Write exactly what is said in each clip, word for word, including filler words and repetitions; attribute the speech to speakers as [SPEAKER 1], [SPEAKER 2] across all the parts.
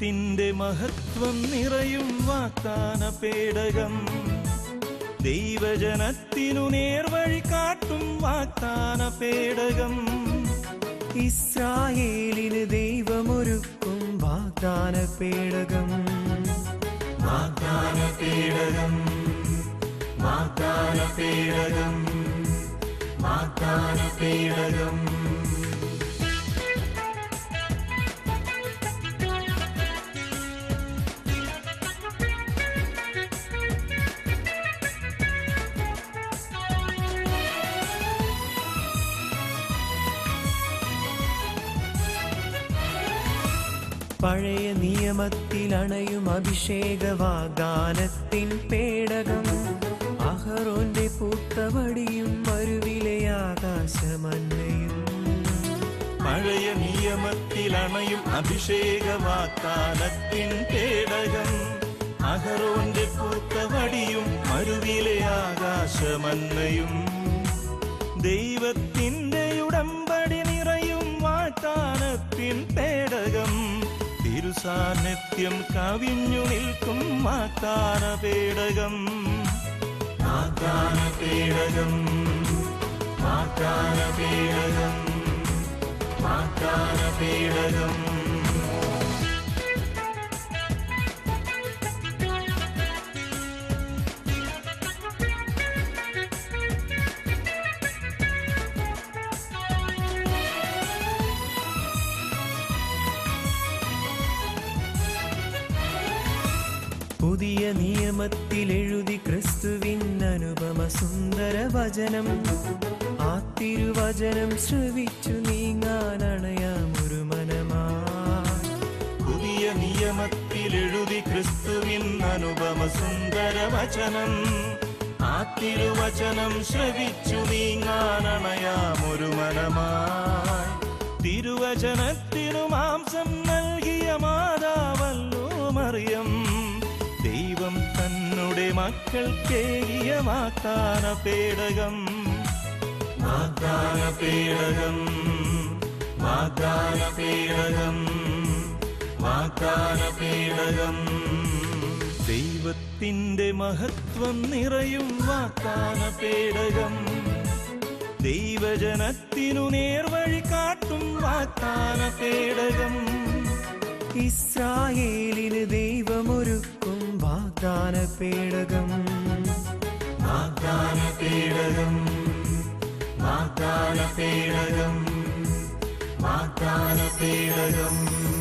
[SPEAKER 1] ദൈവത്തിന്റെ മഹത്വം നിറയും വാഗ്ദാന പേടകം, ദൈവജനത്തിനു നേർവഴി കാട്ടും വാഗ്ദാന പേടകം,
[SPEAKER 2] ഇസ്രായേലിന് ദൈവമൊരുക്കും വാഗ്ദാന പേടകം.
[SPEAKER 1] വാഗ്ദാന പേടകം, വാഗ്ദാന പേടകം, വാഗ്ദാന പേടകം.
[SPEAKER 2] പഴയ നിയമത്തിലണയും അഭിഷേക വാഗ്ദാനത്തിൻ പേടകം, അഹറോന്റെ പൂത്തവടിയും മരുവിലെ ആകാശമന്നയും.
[SPEAKER 1] പഴയ നിയമത്തിലണയും അഭിഷേക വാഗ്ദാനത്തിൻ പേടകം, അഹറോന്റെ പൂത്തവടിയും മരുവിലെ ആകാശമന്നയും. ദൈവത്തിന്റെ ഉടമ്പടി നിറയും വാഗ്ദാനത്തിൻ പേടകം, തിരുസാന്നിധ്യം കവിഞ്ഞു നിൽക്കും വാഗ്ദാന പേടകം. വാഗ്ദാന പേടകം, വാഗ്ദാന പേടകം, വാഗ്ദാന പേടകം.
[SPEAKER 2] പുതിയ നിയമത്തിലെഴുതി ക്രിസ്തുവിൻ അനുപമ സുന്ദര വചനം, ആ തിരുവചനം ശ്രവിച്ചു നീങ്ങാനണയാമൊരു മനമായി.
[SPEAKER 1] പുതിയ നിയമത്തിലെഴുതി ക്രിസ്തുവിൻ അനുപമ സുന്ദര വചനം, ആ തിരുവചനം ശ്രവിച്ചു നീങ്ങാനണയാമൊരു മനമായി. തിരുവചനത്തിനു മാംസം നൽകിയ മാതാവല്ലോ മറിയം, ദൈവം തന്നുടെ മക്കൾക്കേകിയ വാഗ്ദാന പേടകം. വാഗ്ദാന പേടകം, വാഗ്ദാന പേടകം, വാഗ്ദാന പേടകം. ദൈവത്തിന്റെ മഹത്വം നിറയും വാഗ്ദാന പേടകം, ദൈവജനത്തിനു നേർവഴി കാട്ടും വാഗ്ദാന പേടകം,
[SPEAKER 2] ഇസ്രായേലിന് ദൈവമൊരുക്കും വാഗ്ദാന പേടകം.
[SPEAKER 1] വാഗ്ദാന പേടകം, വാഗ്ദാന പേടകം, വാഗ്ദാന പേടകം.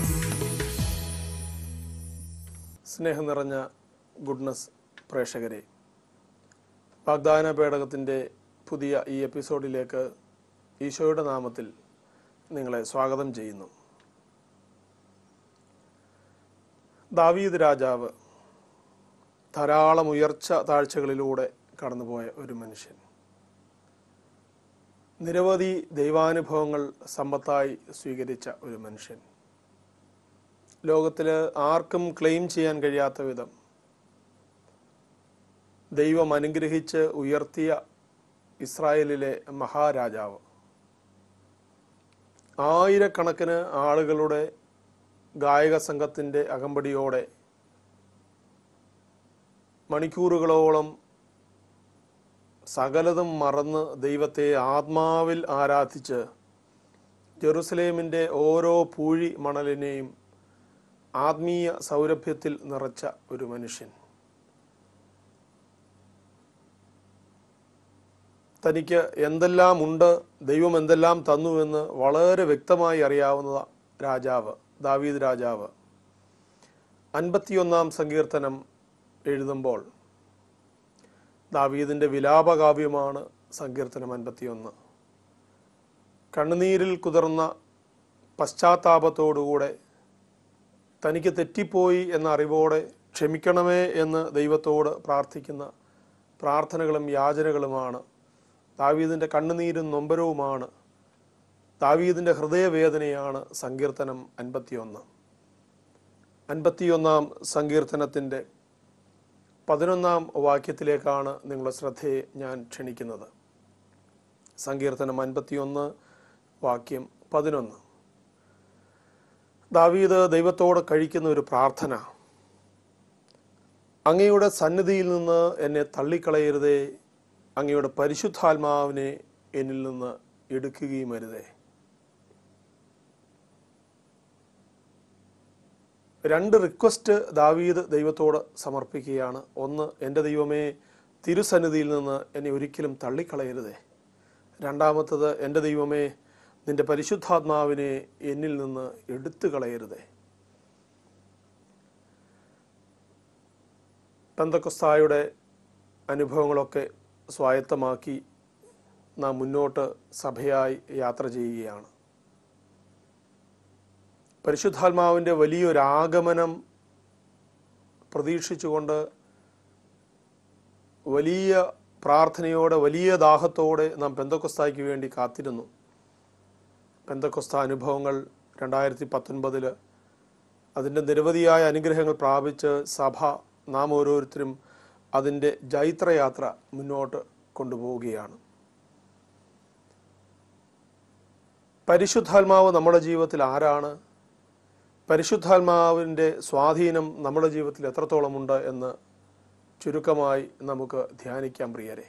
[SPEAKER 3] സ്നേഹം നിറഞ്ഞ ഗുഡ്നസ് പ്രേക്ഷകരെ, വാഗ്ദാന പേടകത്തിൻ്റെ പുതിയ ഈ എപ്പിസോഡിലേക്ക് ഈശോയുടെ നാമത്തിൽ നിങ്ങളെ സ്വാഗതം ചെയ്യുന്നു. ദാവീദ് രാജാവ് ധാരാളം ഉയർച്ച താഴ്ചകളിലൂടെ കടന്നുപോയ ഒരു മനുഷ്യൻ. നിരവധി ദൈവാനുഭവങ്ങൾ സമ്പത്തായി സ്വീകരിച്ച ഒരു മനുഷ്യൻ. ലോകത്തിൽ ആർക്കും ക്ലെയിം ചെയ്യാൻ കഴിയാത്ത വിധം ദൈവം അനുഗ്രഹിച്ച് ഉയർത്തിയ ഇസ്രായേലിലെ മഹാരാജാവ്. ആയിരക്കണക്കിന് ആളുകളുടെ ഗായക സംഘത്തിൻ്റെ അകമ്പടിയോടെ മണിക്കൂറുകളോളം സകലതും മറന്ന് ദൈവത്തെ ആത്മാവിൽ ആരാധിച്ച് ജെറുസലേമിൻ്റെ ഓരോ പൂഴി മണലിനെയും ആത്മീയ സൗരഭ്യത്തിൽ നിറച്ച ഒരു മനുഷ്യൻ. തനിക്ക് എന്തെല്ലാം ഉണ്ട്, ദൈവം എന്തെല്ലാം തന്നുവെന്ന് വളരെ വ്യക്തമായി അറിയാവുന്ന രാജാവ് ദാവീദ് രാജാവ് അൻപത്തിയൊന്നാം സങ്കീർത്തനം എഴുതുമ്പോൾ, ദാവീദിൻ്റെ വിലാപകാവ്യമാണ് സങ്കീർത്തനം അൻപത്തിയൊന്ന്. കണ്ണുനീരിൽ കുതിർന്ന പശ്ചാത്താപത്തോടുകൂടെ തനിക്ക് തെറ്റിപ്പോയി എന്ന അറിവോടെ ക്ഷമിക്കണമേ എന്ന് ദൈവത്തോട് പ്രാർത്ഥിക്കുന്ന പ്രാർത്ഥനകളും യാചനകളുമാണ്. ദാവീദിൻ്റെ കണ്ണുനീരും നൊമ്പരവുമാണ്, ദാവീദിൻ്റെ ഹൃദയവേദനയാണ് സങ്കീർത്തനം അൻപത്തിയൊന്ന്. അൻപത്തിയൊന്നാം സങ്കീർത്തനത്തിൻ്റെ പതിനൊന്നാം വാക്യത്തിലേക്കാണ് നിങ്ങളുടെ ശ്രദ്ധയെ ഞാൻ ക്ഷണിക്കുന്നത്. സങ്കീർത്തനം അൻപത്തിയൊന്ന് വാക്യം പതിനൊന്ന്. ദാവീദ് ദൈവത്തോട് കഴിക്കുന്ന ഒരു പ്രാർത്ഥന, അങ്ങയുടെ സന്നിധിയിൽ നിന്ന് എന്നെ തള്ളിക്കളയരുതേ, അങ്ങയുടെ പരിശുദ്ധാത്മാവിനെ എന്നിൽ നിന്ന് എടുക്കുകയും അരുതേ. രണ്ട് റിക്വസ്റ്റ് ദാവീദ് ദൈവത്തോട് സമർപ്പിക്കുകയാണ്. ഒന്ന്, എൻ്റെ ദൈവമേ, തിരുസന്നിധിയിൽ നിന്ന് എന്നെ ഒരിക്കലും തള്ളിക്കളയരുതേ. രണ്ടാമത്തത്, എൻ്റെ ദൈവമേ, നിൻ്റെ പരിശുദ്ധാത്മാവിനെ എന്നിൽ നിന്ന് എടുത്തു കളയരുതേ. പെന്തക്കോസ്തായുടെ അനുഭവങ്ങളൊക്കെ സ്വായത്തമാക്കി നാം മുന്നോട്ട് സഭയായി യാത്ര ചെയ്യുകയാണ്. പരിശുദ്ധാത്മാവിൻ്റെ വലിയൊരാഗമനം പ്രതീക്ഷിച്ചുകൊണ്ട് വലിയ പ്രാർത്ഥനയോടെ വലിയ ദാഹത്തോടെ നാം പെന്തക്കോസ്തായ്ക്ക് വേണ്ടി കാത്തിരുന്നു. പെന്തക്കോസ്ത അനുഭവങ്ങൾ രണ്ടായിരത്തി പത്തൊൻപതിൽ അതിൻ്റെ നിരവധിയായ അനുഗ്രഹങ്ങൾ പ്രാപിച്ച് സഭ നാം ഓരോരുത്തരും അതിൻ്റെ ജൈത്രയാത്ര മുന്നോട്ട് കൊണ്ടുപോവുകയാണ്. പരിശുദ്ധാത്മാവ് നമ്മുടെ ജീവിതത്തിൽ ആരാണ്? പരിശുദ്ധാത്മാവിൻ്റെ സ്വാധീനം നമ്മുടെ ജീവിതത്തിൽ എത്രത്തോളമുണ്ട് എന്ന് ചുരുക്കമായി നമുക്ക് ധ്യാനിക്കാം പ്രിയരെ.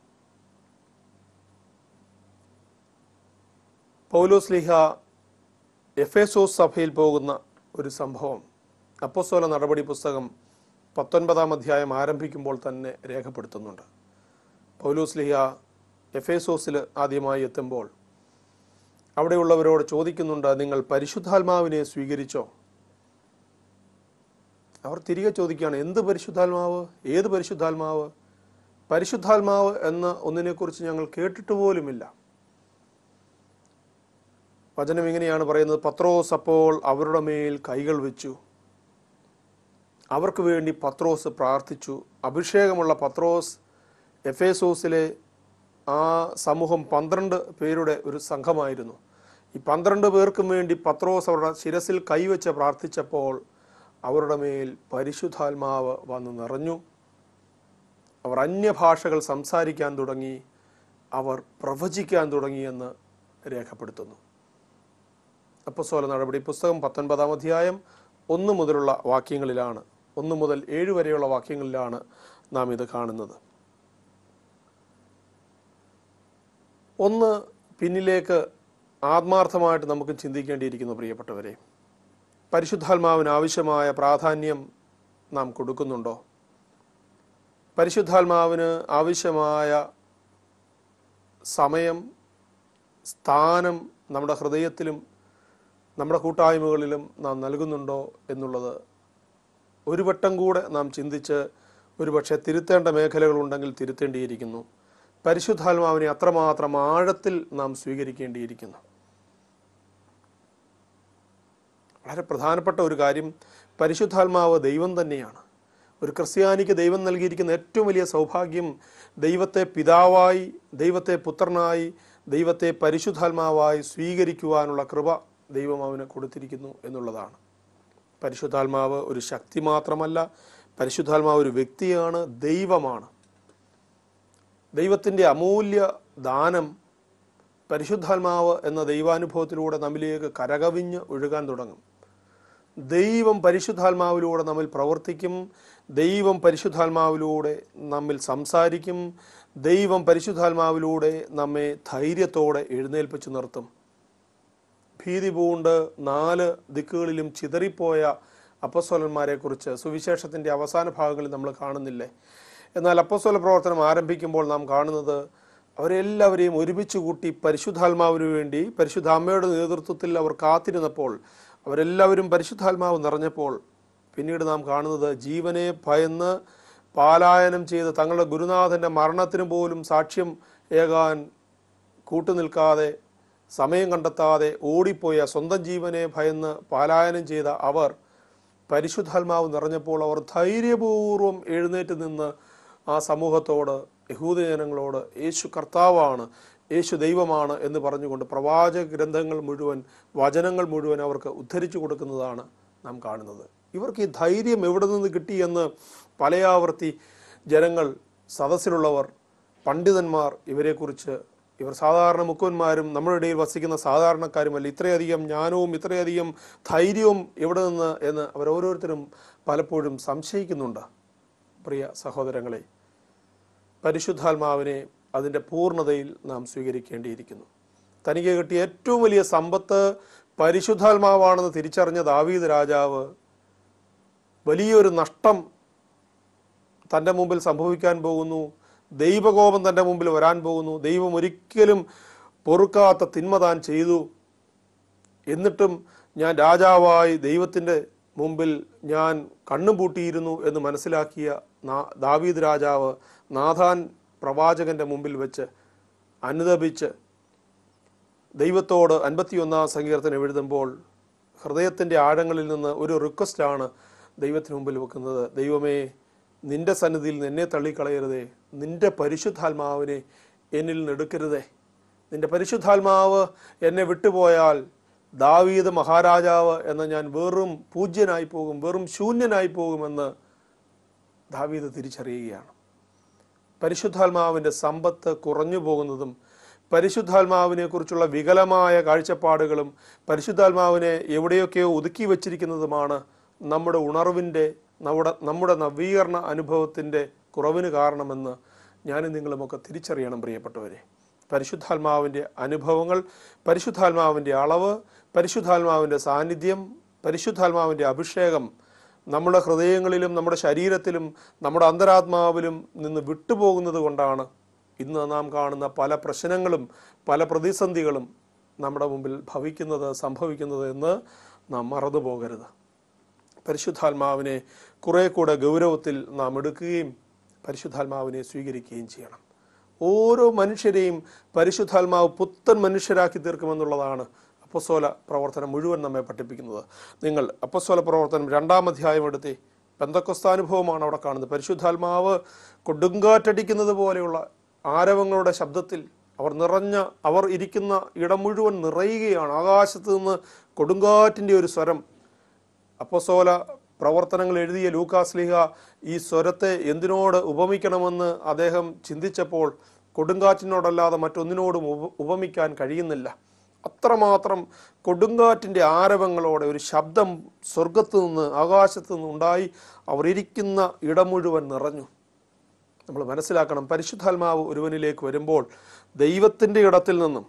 [SPEAKER 3] പൗലോസ്ലീഹ എഫേസോസ് സഭയിൽ പോകുന്ന ഒരു സംഭവം അപ്പോസ്തല നടപടി പുസ്തകം പത്തൊൻപതാം അധ്യായം ആരംഭിക്കുമ്പോൾ തന്നെ രേഖപ്പെടുത്തുന്നുണ്ട്. പൗലോസ്ലീഹ എഫേസോസിൽ ആദ്യമായി എത്തുമ്പോൾ അവിടെയുള്ളവരോട് ചോദിക്കുന്നുണ്ട്, നിങ്ങൾ പരിശുദ്ധാത്മാവിനെ സ്വീകരിച്ചോ? അവർ തിരികെ ചോദിക്കുകയാണ്, എന്ത് പരിശുദ്ധാത്മാവ്? ഏത് പരിശുദ്ധാത്മാവ്? പരിശുദ്ധാത്മാവ് എന്ന ഒന്നിനെക്കുറിച്ച് ഞങ്ങൾ കേട്ടിട്ട് പോലുമില്ല. വചനം ഇങ്ങനെയാണ് പറയുന്നത്, പത്രോസ് അപ്പോൾ അവരുടെ മേൽ കൈകൾ വെച്ചു. അവർക്ക് വേണ്ടി പത്രോസ് പ്രാർത്ഥിച്ചു. അഭിഷേകമുള്ള പത്രോസ് എഫേസോസിലെ ആ സമൂഹം പന്ത്രണ്ട് പേരുടെ ഒരു സംഘമായിരുന്നു. ഈ പന്ത്രണ്ട് പേർക്കും വേണ്ടി പത്രോസ് അവരുടെ ശിരസിൽ കൈവച്ച് പ്രാർത്ഥിച്ചപ്പോൾ അവരുടെ മേൽ പരിശുദ്ധാത്മാവ് വന്ന് നിറഞ്ഞു. അവർ അന്യഭാഷകൾ സംസാരിക്കാൻ തുടങ്ങി, അവർ പ്രവചിക്കാൻ തുടങ്ങിയെന്ന് രേഖപ്പെടുത്തുന്നു. അപ്പോസ്തല നടപടി പുസ്തകം പത്തൊൻപതാം അധ്യായം ഒന്ന് മുതലുള്ള വാക്യങ്ങളിലാണ്, ഒന്ന് മുതൽ ഏഴ് വരെയുള്ള വാക്യങ്ങളിലാണ് നാം ഇത് കാണുന്നത്. ഒന്ന് പിന്നിലേക്ക് ആത്മാർത്ഥമായിട്ട് നമുക്ക് ചിന്തിക്കേണ്ടിയിരിക്കുന്നു പ്രിയപ്പെട്ടവരെ. പരിശുദ്ധാത്മാവിന് ആവശ്യമായ പ്രാധാന്യം നാം കൊടുക്കുന്നുണ്ടോ? പരിശുദ്ധാത്മാവിന് ആവശ്യമായ സമയം, സ്ഥാനം നമ്മുടെ ഹൃദയത്തിലും നമ്മുടെ കൂട്ടായ്മകളിലും നാം നൽകുന്നുണ്ടോ എന്നുള്ളത് ഒരു വട്ടം കൂടെ നാം ചിന്തിച്ച് ഒരുപക്ഷെ തിരുത്തേണ്ട മേഖലകളുണ്ടെങ്കിൽ തിരുത്തേണ്ടിയിരിക്കുന്നു. പരിശുദ്ധാത്മാവിനെ അത്രമാത്രം ആഴത്തിൽ നാം സ്വീകരിക്കേണ്ടിയിരിക്കുന്നു. വളരെ പ്രധാനപ്പെട്ട ഒരു കാര്യം, പരിശുദ്ധാത്മാവ് ദൈവം തന്നെയാണ്. ഒരു ക്രിസ്ത്യാനിക്ക് ദൈവം നൽകിയിരിക്കുന്ന ഏറ്റവും വലിയ സൗഭാഗ്യം ദൈവത്തെ പിതാവായി, ദൈവത്തെ പുത്രനായി, ദൈവത്തെ പരിശുദ്ധാത്മാവായി സ്വീകരിക്കുവാനുള്ള കൃപ ദൈവം അവന് കൊടുത്തിരിക്കുന്നു എന്നുള്ളതാണ്. പരിശുദ്ധാത്മാവ് ഒരു ശക്തി മാത്രമല്ല, പരിശുദ്ധാത്മാവ് ഒരു വ്യക്തിയാണ്, ദൈവമാണ്. ദൈവത്തിൻ്റെ അമൂല്യ ദാനം പരിശുദ്ധാത്മാവ് എന്ന ദൈവാനുഭവത്തിലൂടെ നമ്മിലേക്ക് കരകവിഞ്ഞ് ഒഴുകാൻ തുടങ്ങും. ദൈവം പരിശുദ്ധാത്മാവിലൂടെ നമ്മിൽ പ്രവർത്തിക്കും. ദൈവം പരിശുദ്ധാത്മാവിലൂടെ നമ്മിൽ സംസാരിക്കും. ദൈവം പരിശുദ്ധാത്മാവിലൂടെ നമ്മെ ധൈര്യത്തോടെ എഴുന്നേൽപ്പിച്ചു നിർത്തും. ഭീതി പൂണ്ട് നാല് ദിക്കുകളിലും ചിതറിപ്പോയ അപ്പോസ്തലന്മാരെ കുറിച്ച് സുവിശേഷത്തിൻ്റെ അവസാന ഭാഗങ്ങളിൽ നമ്മൾ കാണുന്നില്ലേ? എന്നാൽ അപ്പോസ്തല പ്രവർത്തനം ആരംഭിക്കുമ്പോൾ നാം കാണുന്നത് അവരെല്ലാവരെയും ഒരുമിച്ച് കൂട്ടി പരിശുദ്ധാത്മാവിന് വേണ്ടി പരിശുദ്ധ അമ്മയുടെ നേതൃത്വത്തിൽ അവർ കാത്തിരുന്നപ്പോൾ, അവരെല്ലാവരും പരിശുദ്ധാത്മാവ് നിറഞ്ഞപ്പോൾ പിന്നീട് നാം കാണുന്നത് ജീവനെ ഭയന്ന് പാലായനം ചെയ്ത് തങ്ങളുടെ ഗുരുനാഥൻ്റെ മരണത്തിന് പോലും സാക്ഷ്യം ഏകാൻ കൂട്ടുനിൽക്കാതെ, സമയം കണ്ടെത്താതെ ഓടിപ്പോയ, സ്വന്തം ജീവനെ ഭയന്ന് പാലായനം ചെയ്ത അവർ പരിശുദ്ധാത്മാവ് നിറഞ്ഞപ്പോൾ അവർ ധൈര്യപൂർവ്വം എഴുന്നേറ്റ് നിന്ന് ആ സമൂഹത്തോട്, യഹൂദജനങ്ങളോട് യേശു കർത്താവാണ്, യേശു ദൈവമാണ് എന്ന് പറഞ്ഞുകൊണ്ട് പ്രവാചക ഗ്രന്ഥങ്ങൾ മുഴുവൻ, വചനങ്ങൾ മുഴുവൻ അവർക്ക് ഉദ്ധരിച്ചു കൊടുക്കുന്നതാണ് നാം കാണുന്നത്. ഇവർക്ക് ഈ ധൈര്യം എവിടെ നിന്ന് കിട്ടിയെന്ന് പലയാവർത്തി ജനങ്ങൾ, സദസ്സിലുള്ളവർ, പണ്ഡിതന്മാർ ഇവരെക്കുറിച്ച് ഇവർ സാധാരണ മുക്കുവന്മാരും നമ്മുടെ ഇടയിൽ വസിക്കുന്ന സാധാരണക്കാരുമല്ല. ഇത്രയധികം ജ്ഞാനവും ഇത്രയധികം ധൈര്യവും എവിടെ നിന്ന് എന്ന് അവരോരോരുത്തരും പലപ്പോഴും സംശയിക്കുന്നുണ്ട്. പ്രിയ സഹോദരങ്ങളെ, പരിശുദ്ധാത്മാവിനെ അതിൻ്റെ പൂർണ്ണതയിൽ നാം സ്വീകരിക്കേണ്ടിയിരിക്കുന്നു. തനിക്ക് കിട്ടിയ ഏറ്റവും വലിയ സമ്പത്ത് പരിശുദ്ധാത്മാവാണെന്ന് തിരിച്ചറിഞ്ഞ ദാവീദ് രാജാവ് വലിയൊരു നഷ്ടം തൻ്റെ മുമ്പിൽ സംഭവിക്കാൻ പോകുന്നു, ദൈവകോപം തൻ്റെ മുമ്പിൽ വരാൻ പോകുന്നു, ദൈവം ഒരിക്കലും പൊറുക്കാത്ത തിന്മ താൻ ചെയ്തു, എന്നിട്ടും ഞാൻ രാജാവായി ദൈവത്തിൻ്റെ മുമ്പിൽ ഞാൻ കണ്ണും പൂട്ടിയിരുന്നു എന്ന് മനസ്സിലാക്കിയ ദാവീദ് രാജാവ് നാഥാൻ പ്രവാചകന്റെ മുമ്പിൽ വെച്ച് അനുതപിച്ച് ദൈവത്തോട് അൻപത്തിയൊന്നാം സങ്കീർത്തനം എഴുതുമ്പോൾ ഹൃദയത്തിൻ്റെ ആഴങ്ങളിൽ നിന്ന് ഒരു റിക്വസ്റ്റാണ് ദൈവത്തിന് മുമ്പിൽ വെക്കുന്നത്. ദൈവമേ, നിന്റെ സന്നിധിയിൽ നിന്ന് എന്നെ തള്ളിക്കളയരുതേ, നിന്റെ പരിശുദ്ധാത്മാവിനെ എന്നിൽ നിന്ന് എടുക്കരുതേ. നിന്റെ പരിശുദ്ധാത്മാവ് എന്നെ വിട്ടുപോയാൽ ദാവീദ് മഹാരാജാവ് എന്ന ഞാൻ വെറും പൂജ്യനായി പോകും, വെറും ശൂന്യനായി പോകുമെന്ന് ദാവീദ് തിരിച്ചറിയുകയാണ്. പരിശുദ്ധാത്മാവിൻ്റെ സമ്പത്ത് കുറഞ്ഞു പോകുന്നതും പരിശുദ്ധാത്മാവിനെ കുറിച്ചുള്ള വികലമായ കാഴ്ചപ്പാടുകളും പരിശുദ്ധാത്മാവിനെ എവിടെയൊക്കെയോ ഒതുക്കി വച്ചിരിക്കുന്നതുമാണ് നമ്മുടെ ഉണർവിൻ്റെ നമ്മുടെ നമ്മുടെ നവീകരണ അനുഭവത്തിൻ്റെ കുറവിന് കാരണമെന്ന് ഞാനും നിങ്ങളുമൊക്കെ തിരിച്ചറിയണം പ്രിയപ്പെട്ടവരെ. പരിശുദ്ധാത്മാവിൻ്റെ അനുഭവങ്ങൾ, പരിശുദ്ധാത്മാവിൻ്റെ അളവ്, പരിശുദ്ധാത്മാവിൻ്റെ സാന്നിധ്യം, പരിശുദ്ധാത്മാവിൻ്റെ അഭിഷേകം നമ്മുടെ ഹൃദയങ്ങളിലും നമ്മുടെ ശരീരത്തിലും നമ്മുടെ അന്തരാത്മാവിലും നിന്ന് വിട്ടുപോകുന്നത് കൊണ്ടാണ് ഇന്ന് നാം കാണുന്ന പല പ്രശ്നങ്ങളും പല പ്രതിസന്ധികളും നമ്മുടെ മുമ്പിൽ ഭവിക്കുന്നത് സംഭവിക്കുന്നത് എന്ന് നാം മറന്നു പോകരുത്. പരിശുദ്ധാത്മാവിനെ കുറെ കൂടെ ഗൗരവത്തിൽ നാം എടുക്കുകയും പരിശുദ്ധാത്മാവിനെ സ്വീകരിക്കുകയും ചെയ്യണം. ഓരോ മനുഷ്യരെയും പരിശുദ്ധാത്മാവ് പുത്തൻ മനുഷ്യരാക്കി തീർക്കുമെന്നുള്ളതാണ് അപ്പോസ്തല പ്രവർത്തനം മുഴുവൻ നമ്മെ പഠിപ്പിക്കുന്നത്. നിങ്ങൾ അപ്പോസ്തല പ്രവർത്തനം രണ്ടാം അധ്യായം എടുത്തേ, പെന്തക്കോസ്താനുഭവമാണ് അവിടെ കാണുന്നത്. പരിശുദ്ധാത്മാവ് കൊടുങ്കാറ്റടിക്കുന്നത് പോലെയുള്ള ആരവങ്ങളുടെ ശബ്ദത്തിൽ അവർ നിറഞ്ഞ അവർ ഇരിക്കുന്ന ഇടം മുഴുവൻ നിറയുകയാണ്. ആകാശത്ത് നിന്ന് കൊടുങ്കാറ്റിൻ്റെ ഒരു സ്വരം. അപ്പോസ്തല പ്രവർത്തനങ്ങൾ എഴുതിയ ലൂക്കാസ്ലീഹ ഈ സ്വരത്തെ എന്തിനോട് ഉപമിക്കണമെന്ന് അദ്ദേഹം ചിന്തിച്ചപ്പോൾ കൊടുങ്കാറ്റിനോടല്ലാതെ മറ്റൊന്നിനോടും ഉപ ഉപമിക്കാൻ കഴിയുന്നില്ല. അത്രമാത്രം കൊടുങ്കാറ്റിൻ്റെ ആരവങ്ങളോടെ ഒരു ശബ്ദം സ്വർഗത്തു നിന്ന് ആകാശത്തു നിന്ന് ഉണ്ടായി അവർ ഇരിക്കുന്ന ഇടം മുഴുവൻ നിറഞ്ഞു. നമ്മൾ മനസ്സിലാക്കണം, പരിശുദ്ധാത്മാവ് ഒരുവനിലേക്ക് വരുമ്പോൾ ദൈവത്തിൻ്റെ ഇടത്തിൽ നിന്നും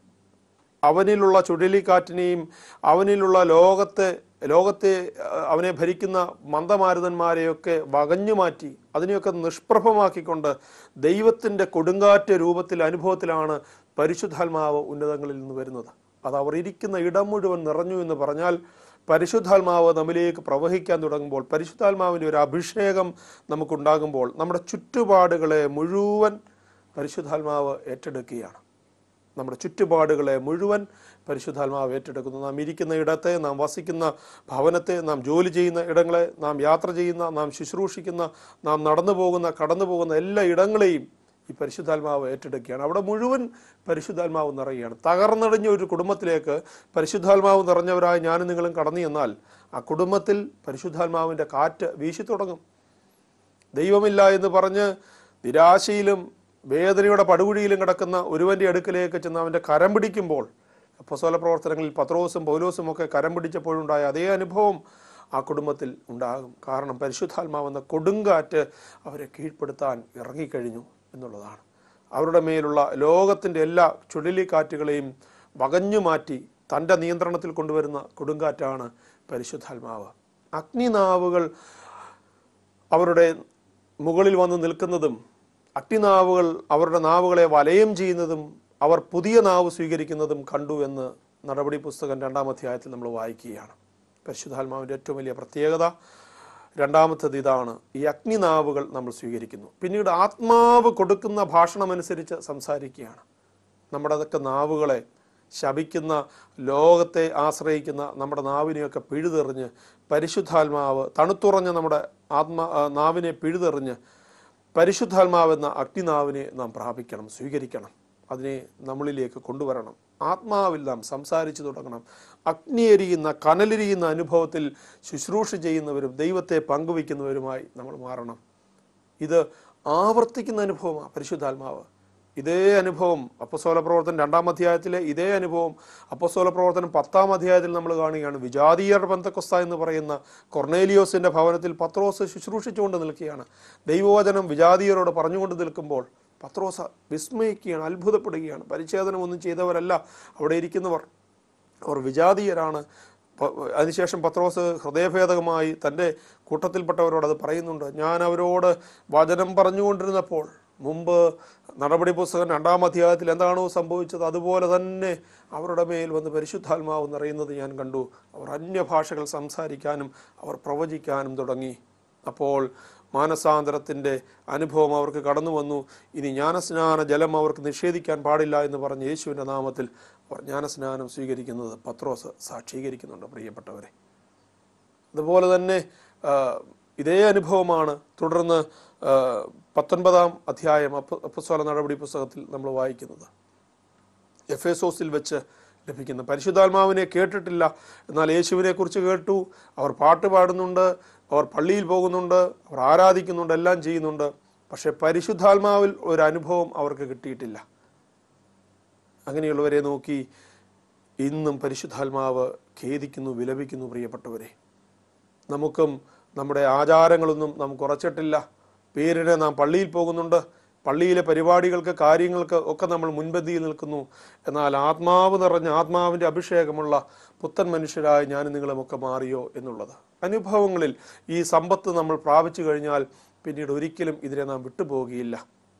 [SPEAKER 3] അവനിലുള്ള ചുഴലിക്കാറ്റിനെയും അവനിലുള്ള ലോകത്തെ ലോകത്തെ അവനെ ഭരിക്കുന്ന മന്ദമാരുതന്മാരെയൊക്കെ വകഞ്ഞു മാറ്റി അതിനെയൊക്കെ നിഷ്പ്രഭമാക്കിക്കൊണ്ട് ദൈവത്തിൻ്റെ കൊടുങ്കാറ്റ് രൂപത്തിൽ അനുഭവത്തിലാണ് പരിശുദ്ധാത്മാവ് ഉന്നതങ്ങളിൽ നിന്ന് വരുന്നത്. അത് അവർ ഇരിക്കുന്ന ഇടം മുഴുവൻ നിറഞ്ഞു എന്ന് പറഞ്ഞാൽ പരിശുദ്ധാത്മാവ് നമ്മിലേക്ക് പ്രവഹിക്കാൻ തുടങ്ങുമ്പോൾ, പരിശുദ്ധാത്മാവിൻ്റെ ഒരു അഭിഷേകം നമുക്കുണ്ടാകുമ്പോൾ നമ്മുടെ ചുറ്റുപാടുകളെ മുഴുവൻ പരിശുദ്ധാത്മാവ് ഏറ്റെടുക്കുകയാണ്. നമ്മുടെ ചുറ്റുപാടുകളെ മുഴുവൻ പരിശുദ്ധാത്മാവ് ഏറ്റെടുക്കുന്നു. നാം ഇരിക്കുന്ന ഇടത്തെ, നാം വസിക്കുന്ന ഭവനത്തെ, നാം ജോലി ചെയ്യുന്ന ഇടങ്ങളെ, നാം യാത്ര ചെയ്യുന്ന, നാം ശുശ്രൂഷിക്കുന്ന, നാം നടന്നു പോകുന്ന കടന്നു പോകുന്ന എല്ലാ ഇടങ്ങളെയും ഈ പരിശുദ്ധാത്മാവ് ഏറ്റെടുക്കുകയാണ്. അവിടെ മുഴുവൻ പരിശുദ്ധാത്മാവ് നിറയുകയാണ്. തകർന്നടിഞ്ഞ ഒരു കുടുംബത്തിലേക്ക് പരിശുദ്ധാത്മാവ് നിറഞ്ഞവരായി ഞാനും നിങ്ങളും കടന്നു ചെന്നാൽ ആ കുടുംബത്തിൽ പരിശുദ്ധാത്മാവിൻ്റെ കാറ്റ് വീശി തുടങ്ങും. ദൈവമില്ല എന്ന് പറഞ്ഞ് നിരാശയിലും വേദനയുടെ പടുകുഴിയിലും കിടക്കുന്ന ഒരുവൻ്റെ അടുക്കലേക്ക് ചെന്ന് അവൻ്റെ കരം പിടിക്കുമ്പോൾ, അപ്പോസ്തല പ്രവർത്തനങ്ങളിൽ പത്രോസും പൗലോസും ഒക്കെ കരം പിടിച്ചപ്പോഴുണ്ടായ അതേ അനുഭവം ആ കുടുംബത്തിൽ ഉണ്ടാകും. കാരണം പരിശുദ്ധാത്മാവെന്ന കൊടുങ്കാറ്റ് അവരെ കീഴ്പ്പെടുത്താൻ ഇറങ്ങിക്കഴിഞ്ഞു എന്നുള്ളതാണ്. അവരുടെ മേലുള്ള ലോകത്തിൻ്റെ എല്ലാ ചുഴലിക്കാറ്റുകളെയും വകഞ്ഞു മാറ്റി തൻ്റെ നിയന്ത്രണത്തിൽ കൊണ്ടുവരുന്ന കൊടുങ്കാറ്റാണ് പരിശുദ്ധാത്മാവ്. അഗ്നിനാവുകൾ അവരുടെ മുകളിൽ വന്ന് നിൽക്കുന്നതും അഗ്നിനാവുകൾ അവരുടെ നാവുകളെ വലയം ചെയ്യുന്നതും അവർ പുതിയ നാവ് സ്വീകരിക്കുന്നതും കണ്ടു എന്ന് നടപടി പുസ്തകം രണ്ടാം അധ്യായത്തിൽ നമ്മൾ വായിക്കുകയാണ്. പരിശുദ്ധാത്മാവിൻ്റെ ഏറ്റവും വലിയ പ്രത്യേകത രണ്ടാമത്തേത് ഇതാണ്, ഈ അഗ്നിനാവുകൾ നമ്മൾ സ്വീകരിക്കുന്നു. പിന്നീട് ആത്മാവ് കൊടുക്കുന്ന ഭാഷണമനുസരിച്ച് സംസാരിക്കുകയാണ്. നമ്മുടെ അതൊക്കെ നാവുകളെ ശപിക്കുന്ന, ലോകത്തെ ആശ്രയിക്കുന്ന നമ്മുടെ നാവിനെയൊക്കെ പിഴുതെറിഞ്ഞ് പരിശുദ്ധാത്മാവ് തണുത്തുറഞ്ഞ നമ്മുടെ ആത്മാ നാവിനെ പിഴുതെറിഞ്ഞ് പരിശുദ്ധാത്മാവെന്ന അഗ്നിനാവിനെ നാം പ്രാപിക്കണം, സ്വീകരിക്കണം. അതിനെ നമ്മളിലേക്ക് കൊണ്ടുവരണം. ആത്മാവിൽ നാം സംസാരിച്ചു തുടങ്ങണം. അഗ്നിയെരിയുന്ന കനലെരിയുന്ന അനുഭവത്തിൽ ശുശ്രൂഷ ചെയ്യുന്നവരും ദൈവത്തെ പങ്കുവയ്ക്കുന്നവരുമായി നമ്മൾ മാറണം. ഇത് ആവർത്തിക്കുന്ന അനുഭവമാണ് പരിശുദ്ധാത്മാവ്. ഇതേ അനുഭവം അപ്പസ്തോല പ്രവർത്തനം രണ്ടാം അധ്യായത്തിലെ ഇതേ അനുഭവം അപ്പസ്തോല പ്രവർത്തനം പത്താം അധ്യായത്തിൽ നമ്മൾ കാണുകയാണ്. വിജാതീയർ പെന്തക്കൊസ്ത എന്ന് പറയുന്ന കൊർണേലിയോസിൻ്റെ ഭവനത്തിൽ പത്രോസ് ശുശ്രൂഷിച്ചുകൊണ്ട് നിൽക്കുകയാണ്. ദൈവവചനം വിജാതീയരോട് പറഞ്ഞുകൊണ്ട് നിൽക്കുമ്പോൾ പത്രോസ് വിസ്മയിക്കുകയാണ്, അത്ഭുതപ്പെടുകയാണ്. പരിച്ഛേദനം ഒന്നും ചെയ്തവരല്ല അവിടെ ഇരിക്കുന്നവർ, അവർ വിജാതീയരാണ്. അതിനുശേഷം പത്രോസ് ഹൃദയഭേദകമായി തൻ്റെ കൂട്ടത്തിൽപ്പെട്ടവരോട് അത് പറയുന്നുണ്ട്. ഞാൻ അവരോട് വചനം പറഞ്ഞുകൊണ്ടിരുന്നപ്പോൾ മുമ്പ് നടപടി പുസ്തകം രണ്ടാം അധ്യായത്തിൽ എന്താണോ സംഭവിച്ചത് അതുപോലെ തന്നെ അവരുടെ മേൽ വന്ന് പരിശുദ്ധാത്മാവ് നിറയുന്നത് ഞാൻ കണ്ടു. അവർ അന്യഭാഷകൾ സംസാരിക്കാനും അവർ പ്രവചിക്കാനും തുടങ്ങി. അപ്പോൾ മാനസാന്തരത്തിൻ്റെ അനുഭവം അവർക്ക് കടന്നു വന്നു. ഇനി ജ്ഞാനസ്നാന ജലം അവർക്ക് നിഷേധിക്കാൻ പാടില്ല എന്ന് പറഞ്ഞ് യേശുവിൻ്റെ നാമത്തിൽ അവർ ജ്ഞാനസ്നാനം സ്വീകരിക്കുന്നത് പത്രോസ് സാക്ഷീകരിക്കുന്നുണ്ട്. പ്രിയപ്പെട്ടവരെ, അതുപോലെ തന്നെ ഇതേ അനുഭവമാണ് തുടർന്ന് പത്തൊൻപതാം അധ്യായം അപ്പസ്തോല നടപടി പുസ്തകത്തിൽ നമ്മൾ വായിക്കുന്നത്. എഫേസോസിൽ വെച്ച് ലഭിക്കുന്ന പരിശുദ്ധാത്മാവിനെ കേട്ടിട്ടില്ല, എന്നാൽ യേശുവിനെ കുറിച്ച് കേട്ടു. അവർ പാട്ട് പാടുന്നുണ്ട്, അവർ പള്ളിയിൽ പോകുന്നുണ്ട്, അവർ ആരാധിക്കുന്നുണ്ട്, എല്ലാം ചെയ്യുന്നുണ്ട്. പക്ഷെ പരിശുദ്ധാത്മാവിൽ ഒരു അനുഭവം അവർക്ക് കിട്ടിയിട്ടില്ല. അങ്ങനെയുള്ളവരെ നോക്കി ഇന്നും പരിശുദ്ധാത്മാവ് ഖേദിക്കുന്നു, വിലപിക്കുന്നു. പ്രിയപ്പെട്ടവരെ, നമുക്കും നമ്മുടെ ആചാരങ്ങളൊന്നും നാം കുറച്ചിട്ടില്ല. പേരിന് നാം പള്ളിയിൽ പോകുന്നുണ്ട്, പള്ളിയിലെ പരിപാടികൾക്ക് കാര്യങ്ങൾക്ക് ഒക്കെ നമ്മൾ മുൻപന്തിയിൽ നിൽക്കുന്നു. എന്നാൽ ആത്മാവ് നിറഞ്ഞ ആത്മാവിൻ്റെ അഭിഷേകമുള്ള പുത്തൻ മനുഷ്യരായി ഞാനും നിങ്ങളുമൊക്കെ മാറിയോ എന്നുള്ളത് അനുഭവങ്ങളിൽ ഈ സമ്പത്ത് നമ്മൾ പ്രാപിച്ചു കഴിഞ്ഞാൽ പിന്നീട് ഒരിക്കലും ഇതിനെ നാം വിട്ടുപോകുകയില്ല.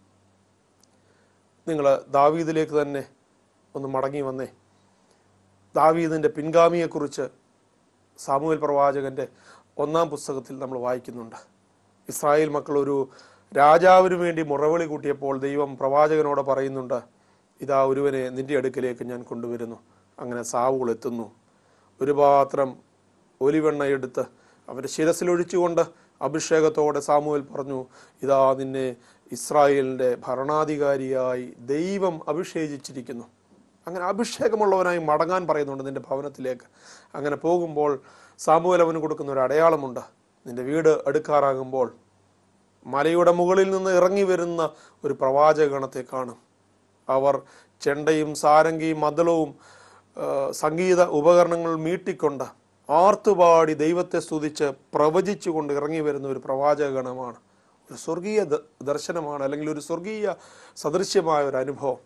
[SPEAKER 3] നിങ്ങൾ ദാവീദിലേക്ക് തന്നെ ഒന്ന് മടങ്ങി വന്നേ. ദാവീദിൻ്റെ പിൻഗാമിയെക്കുറിച്ച് സാമുവേൽ പ്രവാചകൻ്റെ ഒന്നാം പുസ്തകത്തിൽ നമ്മൾ വായിക്കുന്നുണ്ട്. ഇസ്രായേൽ മക്കൾ ഒരു രാജാവിന് വേണ്ടി മുറവിളി കൂട്ടിയപ്പോൾ ദൈവം പ്രവാചകനോട് പറയുന്നുണ്ട്, ഇതാ ഒരുവനെ നിന്റെ അടുക്കലേക്ക് ഞാൻ കൊണ്ടുവരുന്നു. അങ്ങനെ സാവൂൾ എത്തുന്നു. ഒരു പാത്രം ഒലിവെണ്ണ എടുത്ത് അവൻ്റെ ശിരസിലൊഴിച്ചുകൊണ്ട് അഭിഷേകത്തോടെ സാമുവേൽ പറഞ്ഞു, ഇതാ നിന്നെ ഇസ്രായേലിൻ്റെ ഭരണാധികാരിയായി ദൈവം അഭിഷേകിച്ചിരിക്കുന്നു. അങ്ങനെ അഭിഷേകമുള്ളവനായി മടങ്ങാൻ പറയുന്നുണ്ട് നിന്റെ ഭവനത്തിലേക്ക്. അങ്ങനെ പോകുമ്പോൾ സാമുവേൽ അവന് കൊടുക്കുന്ന ഒരു അടയാളമുണ്ട്. നിന്റെ വീട് അടുക്കാറാകുമ്പോൾ മലയുടെ മുകളിൽ നിന്ന് ഇറങ്ങി വരുന്ന ഒരു പ്രവാചകഗണത്തെ കാണും. അവർ ചെണ്ടയും സാരംഗിയും മദ്ദളവും സംഗീത ഉപകരണങ്ങൾ മീട്ടിക്കൊണ്ട് ആർത്തുപാടി ദൈവത്തെ സ്തുതിച്ച് പ്രവചിച്ചുകൊണ്ട് ഇറങ്ങി വരുന്ന ഒരു പ്രവാചകഗണമാണ്. ഒരു സ്വർഗീയ ദർശനമാണ്, അല്ലെങ്കിൽ ഒരു സ്വർഗീയ സദൃശ്യമായ ഒരു അനുഭവം.